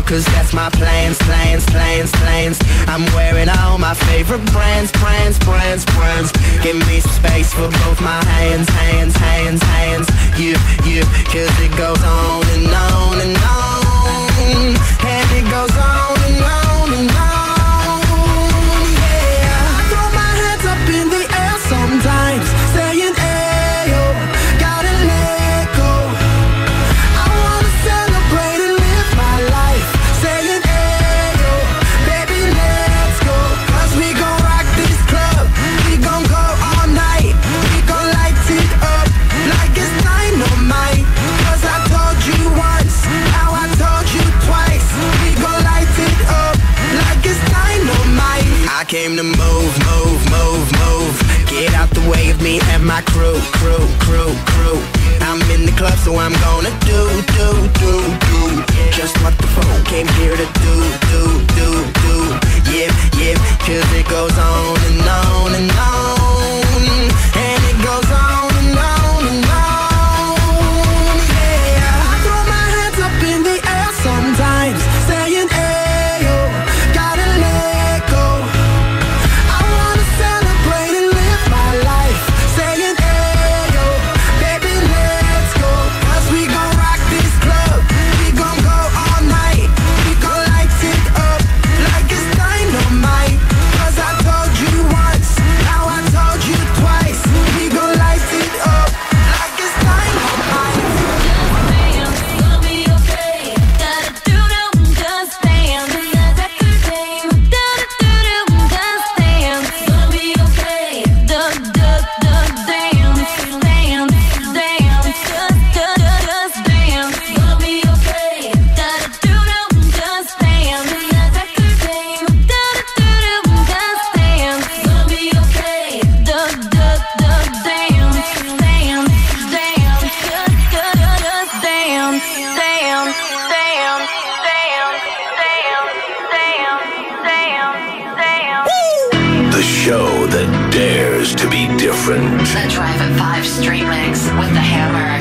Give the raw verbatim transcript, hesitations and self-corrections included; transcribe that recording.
cause that's my plans, plans, plans, plans. I'm wearing all my favorite brands, brands, brands, brands. Give me some space for both my hands, hands, hands, hands. Yeah, yeah, cause it goes on and on and on. And it goes on and on and on. Yeah, I throw my hands up in the air sometimes, saying ayo, gotta let go. I wanna celebrate and live my life, saying ayo, baby let's go. Cause we gon' rock this club, we gon' go all night. We gon' light it up like it's dynamite. Cause I told you once, now I told you twice. We gon' light it up like it's dynamite. I came to move, move, move, move. Get out the way of me and my crew, crew, crew, crew. I'm in the club, so I'm gonna do, do, do, do just what the phone came here to do, do, do, do. Yeah, yeah, cause it goes on and on and on. And it goes on and on and on. Yeah, I throw my hands up in the air sometimes, saying ayo, gotta let go. I wanna celebrate and live my life, saying ayo, baby let's go. Cause we gon' rock this club, we gon' go all night. We gon' light it up like it's dynamite. Cause I told you once, now I told you twice. We gon' light it up like it's dynamite. Gonna be okay. Gotta do them, just dance. That's the game. Gotta do them, just dance. Gonna be okay. Duh, duh, duh, dance, dance, dance. Just, just, just dance. Gonna be okay. Gotta do them, just dance. That's the game. Gotta do them, just dance. Gonna be okay. Duh, duh, duh, dance, dance, dance. Just, just, just dance, dance, dance, dance, dance, dance, dance, dance. The show that dares to be different. The Drive at five Street Mix with the Hammer.